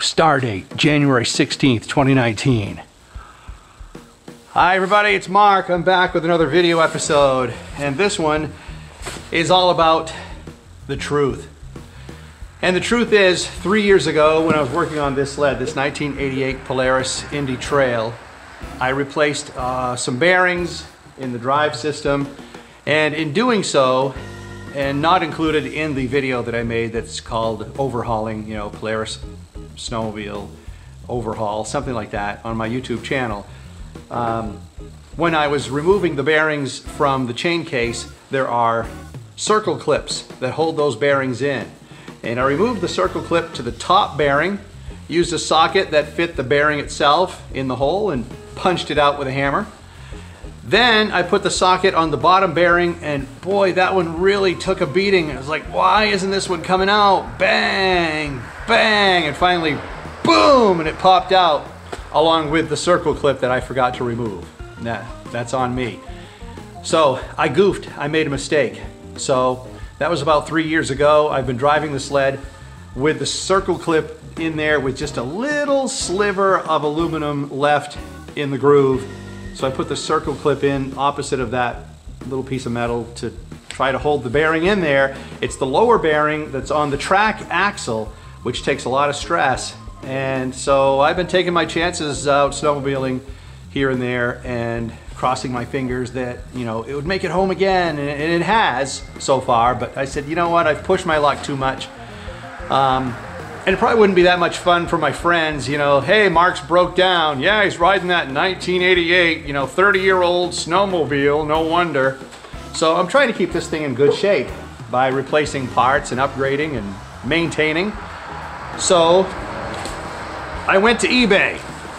Star date, January 16th, 2019. Hi everybody, it's Mark. I'm back with another video episode, and this one is all about the truth. And the truth is, 3 years ago when I was working on this sled, this 1988 Polaris Indy Trail, I replaced some bearings in the drive system, and in doing so, and not included in the video that I made that's called overhauling, you know, Polaris snowmobile overhaul, something like that, on my YouTube channel. When I was removing the bearings from the chain case, there are circle clips that hold those bearings in. And I removed the circle clip to the top bearing, used a socket that fit the bearing itself in the hole and punched it out with a hammer. Then I put the socket on the bottom bearing, and boy, that one really took a beating. I was like, why isn't this one coming out? Bang, bang, and finally, boom, and it popped out along with the circle clip that I forgot to remove. That's on me. So I goofed, I made a mistake. So that was about 3 years ago. I've been driving the sled with the circle clip in there with just a little sliver of aluminum left in the groove. So I put the circle clip in opposite of that little piece of metal to try to hold the bearing in there. It's the lower bearing that's on the track axle, which takes a lot of stress. And so I've been taking my chances out snowmobiling here and there and crossing my fingers that, you know, it would make it home again, and it has so far. But I said, you know what, I've pushed my luck too much. And it probably wouldn't be that much fun for my friends, you know, hey, Mark's broke down. Yeah, he's riding that 1988, you know, 30-year-old snowmobile, no wonder. So I'm trying to keep this thing in good shape by replacing parts and upgrading and maintaining. So I went to eBay.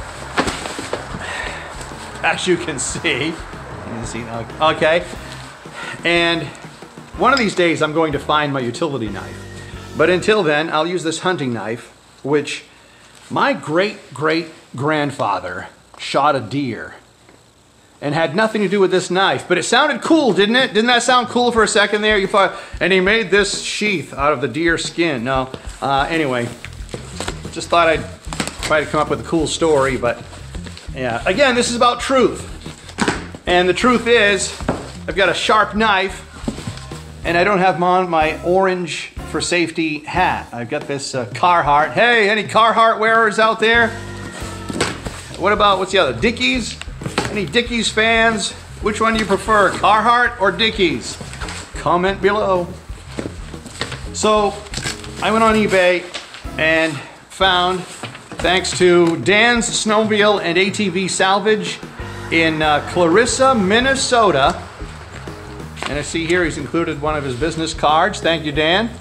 As you can see, okay. And one of these days I'm going to find my utility knife. But until then, I'll use this hunting knife, which my great-great-grandfather shot a deer and had nothing to do with this knife. But it sounded cool, didn't it? Didn't that sound cool for a second there? You thought, and he made this sheath out of the deer skin. No, anyway, just thought I'd try to come up with a cool story, but yeah. Again, this is about truth. And the truth is, I've got a sharp knife, and I don't have my orange for safety hat. I've got this Carhartt. Hey, any Carhartt wearers out there? What about, what's the other, Dickies? Any Dickies fans? Which one do you prefer, Carhartt or Dickies? Comment below. So I went on eBay and found, thanks to Dan's Snowmobile and ATV Salvage in Clarissa, Minnesota. And I see here he's included one of his business cards. Thank you, Dan.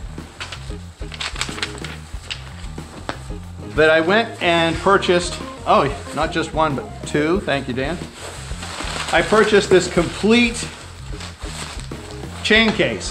That I went and purchased, oh, not just one, but two. Thank you, Dan. I purchased this complete chain case.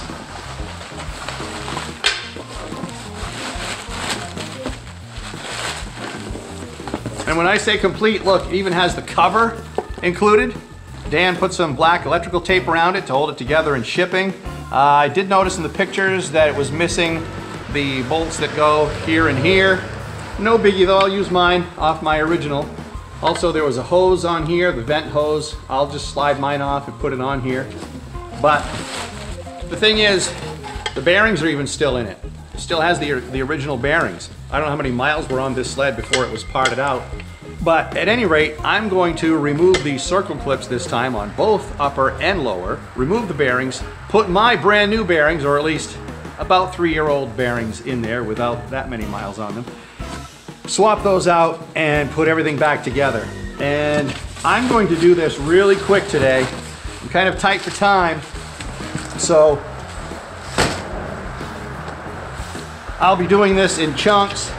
And when I say complete, look, it even has the cover included. Dan put some black electrical tape around it to hold it together in shipping. I did notice in the pictures that it was missing the bolts that go here and here. No biggie though, I'll use mine off my original. Also, there was a hose on here, the vent hose. I'll just slide mine off and put it on here. But the thing is, the bearings are even still in it. It still has the original bearings. I don't know how many miles were on this sled before it was parted out. But at any rate, I'm going to remove the circle clips this time on both upper and lower, remove the bearings, put my brand new bearings, or at least about 3-year-old bearings in there without that many miles on them, swap those out and put everything back together. And I'm going to do this really quick today. I'm kind of tight for time, so I'll be doing this in chunks.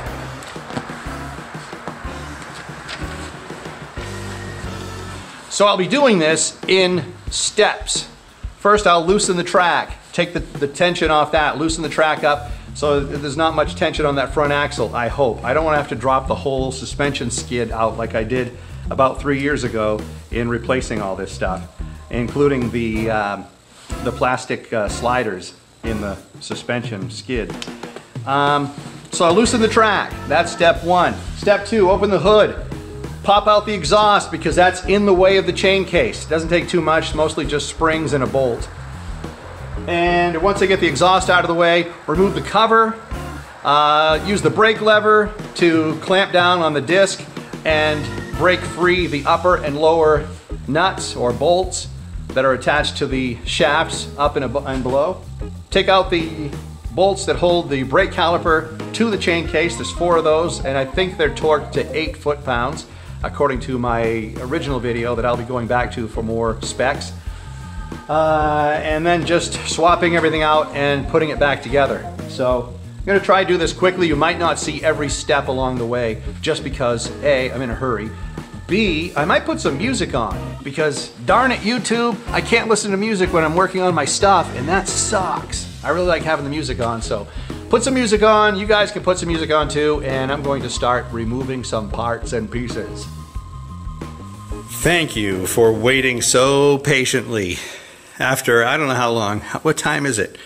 So I'll be doing this in steps. First, I'll loosen the track, take the tension off that, loosen the track up so there's not much tension on that front axle, I hope. I don't want to have to drop the whole suspension skid out like I did about 3 years ago in replacing all this stuff, including the plastic sliders in the suspension skid. So I loosen the track. That's step one. Step two, open the hood. Pop out the exhaust because that's in the way of the chain case. It doesn't take too much, mostly just springs and a bolt. And once I get the exhaust out of the way, remove the cover, use the brake lever to clamp down on the disc and break free the upper and lower nuts or bolts that are attached to the shafts up and below. Take out the bolts that hold the brake caliper to the chain case. There's 4 of those, and I think they're torqued to 8 foot-pounds, according to my original video that I'll be going back to for more specs. And then just swapping everything out and putting it back together. So I'm gonna try to do this quickly. You might not see every step along the way just because A, I'm in a hurry. B, I might put some music on because darn it, YouTube, I can't listen to music when I'm working on my stuff, and that sucks. I really like having the music on, so put some music on. You guys can put some music on too, and I'm going to start removing some parts and pieces. Thank you for waiting so patiently. After, I don't know how long, what time is it?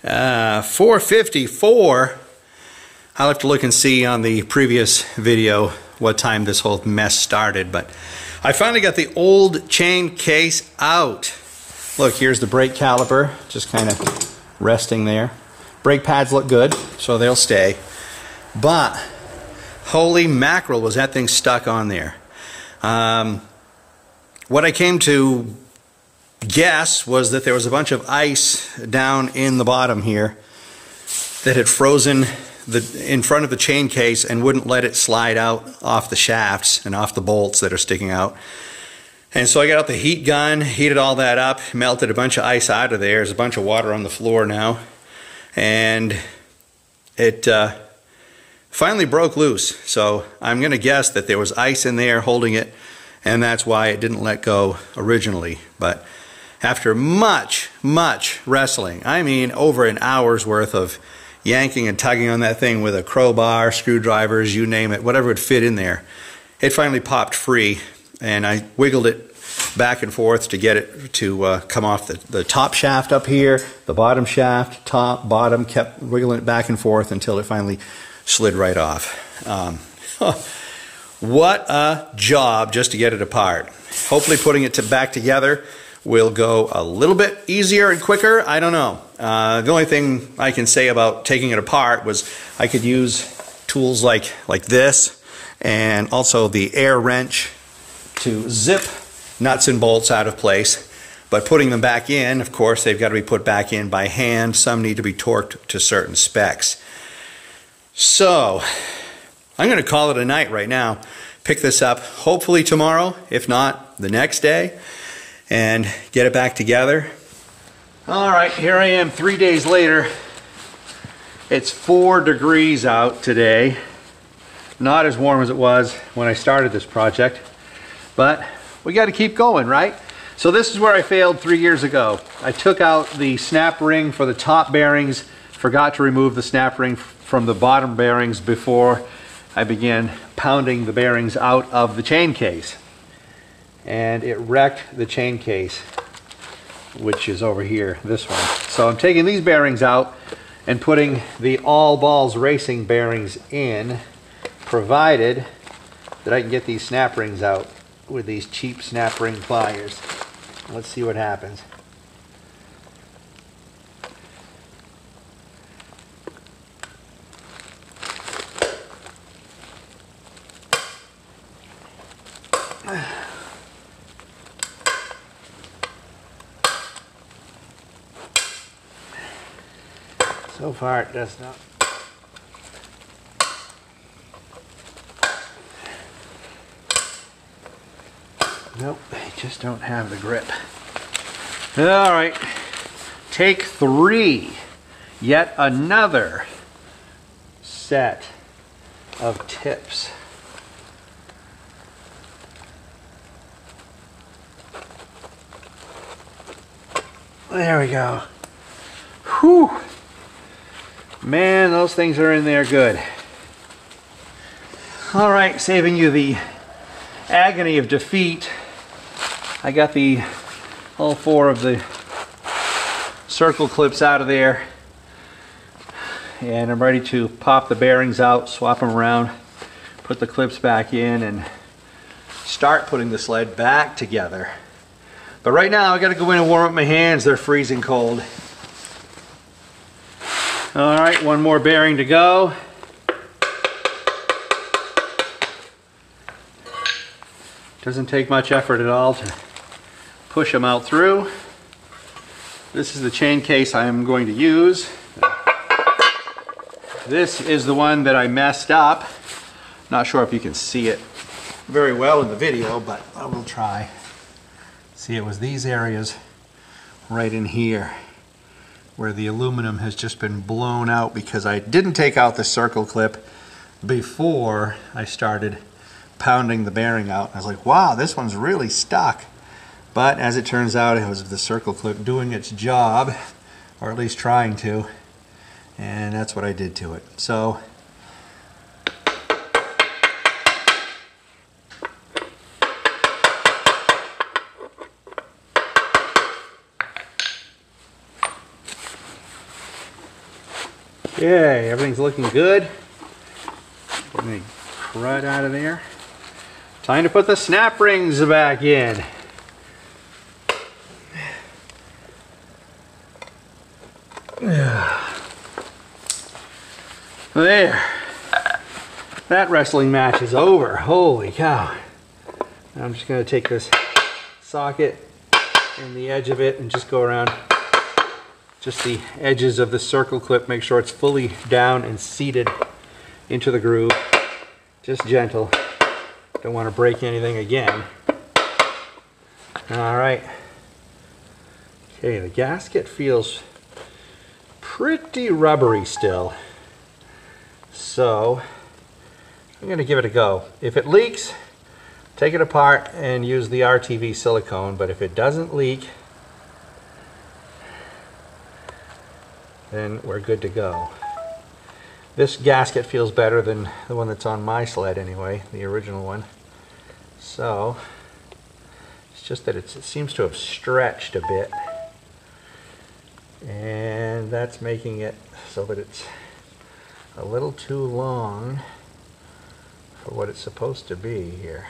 4:54. I'll have to look and see on the previous video what time this whole mess started, but I finally got the old chain case out. Look, here's the brake caliper, just kind of resting there. Brake pads look good, so they'll stay. But, holy mackerel, was that thing stuck on there. What I came to guess was that there was a bunch of ice down in the bottom here that had frozen in front of the chain case and wouldn't let it slide out off the shafts and off the bolts that are sticking out. And so I got out the heat gun, heated all that up, melted a bunch of ice out of there. There's a bunch of water on the floor now. And it finally broke loose. So I'm going to guess that there was ice in there holding it, and that's why it didn't let go originally. But after much wrestling, I mean over an hour's worth of yanking and tugging on that thing with a crowbar, screwdrivers, you name it, whatever would fit in there, it finally popped free, and I wiggled it back and forth to get it to come off the top shaft up here, the bottom shaft, top, bottom, kept wiggling it back and forth until it finally slid right off. What a job just to get it apart. Hopefully putting it back together will go a little bit easier and quicker. I don't know. The only thing I can say about taking it apart was I could use tools like this, and also the air wrench to zip nuts and bolts out of place. But putting them back in, of course, they've got to be put back in by hand. Some need to be torqued to certain specs. So I'm going to call it a night right now. Pick this up hopefully tomorrow, if not the next day, and get it back together. All right, here I am 3 days later. It's 4 degrees out today. Not as warm as it was when I started this project, but we got to keep going, right? So this is where I failed 3 years ago. I took out the snap ring for the top bearings, forgot to remove the snap ring from the bottom bearings before I began pounding the bearings out of the chain case. And it wrecked the chain case, which is over here, this one. So I'm taking these bearings out and putting the All Balls Racing bearings in, provided that I can get these snap rings out with these cheap snap ring pliers. Let's see what happens. So far it does not. Nope, they just don't have the grip. All right, take 3. Yet another set of tips. There we go. Whew. Man, those things are in there good. All right, saving you the agony of defeat, I got all 4 of the circle clips out of there, and I'm ready to pop the bearings out, swap them around, put the clips back in, and start putting the sled back together. But right now I gotta go in and warm up my hands. They're freezing cold. All right, one more bearing to go. Doesn't take much effort at all to push them out through. This is the chain case I am going to use. This is the one that I messed up. Not sure if you can see it very well in the video, but I will try. See, it was these areas right in here where the aluminum has just been blown out because I didn't take out the circle clip before I started pounding the bearing out. I was like, wow, this one's really stuck. But as it turns out, it was the circle clip doing its job, or at least trying to, and that's what I did to it. So okay, everything's looking good. Get the crud out of there. Time to put the snap rings back in. There. That wrestling match is over. Holy cow. Now I'm just going to take this socket and the edge of it and just go around just the edges of the circle clip. Make sure it's fully down and seated into the groove. Just gentle. Don't want to break anything again. Alright. Okay, the gasket feels pretty rubbery still. So I'm going to give it a go. If it leaks, take it apart and use the RTV silicone, but if it doesn't leak, then we're good to go. This gasket feels better than the one that's on my sled anyway, the original one. So it's just that it seems to have stretched a bit, and that's making it so that it's a little too long for what it's supposed to be here.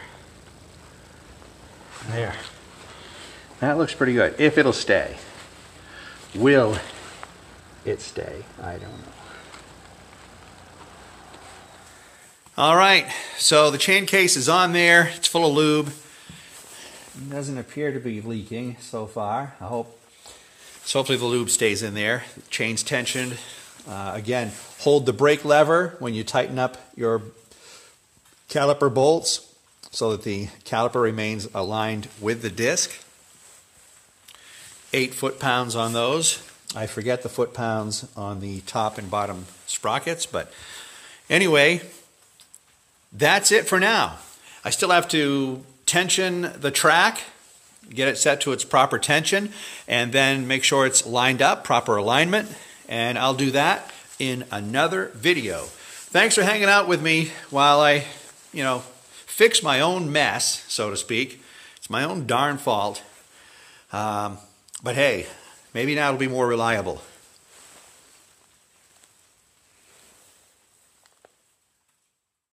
There. That looks pretty good. If it'll stay. Will it stay? I don't know. All right, so the chain case is on there. It's full of lube. It doesn't appear to be leaking so far. So hopefully the lube stays in there. The chain's tensioned. Again, hold the brake lever when you tighten up your caliper bolts so that the caliper remains aligned with the disc. 8 foot-pounds on those. I forget the foot-pounds on the top and bottom sprockets, but anyway, that's it for now. I still have to tension the track, get it set to its proper tension, and then make sure it's lined up, proper alignment, and I'll do that in another video. Thanks for hanging out with me while I, fix my own mess, so to speak. It's my own darn fault. But hey, maybe now it'll be more reliable.